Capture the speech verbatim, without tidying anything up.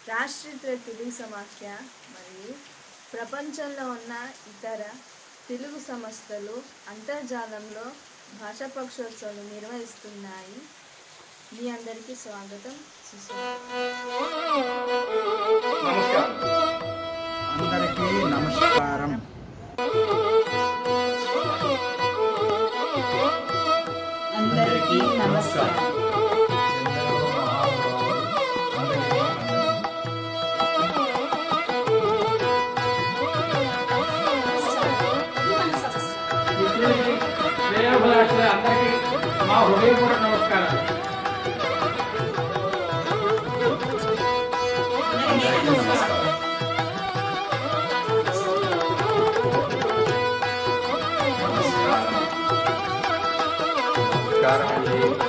రాష్ట్రీయ తెలుగు సమాఖ్య మరియు ప్రపంచంలో ఉన్న ఇతర తెలుగు సంస్థలు అంతర్జాలంలో భాషా పక్షోత్సవాలు నిర్వహిస్తున్నాయి. మీ అందరికీ స్వాగతం, అందరికీ నమస్కారం. అందరికీ నమస్కారం. అందరికీ మా హృదయపూర్వక నమస్కారాలు. నమస్కారం అండి.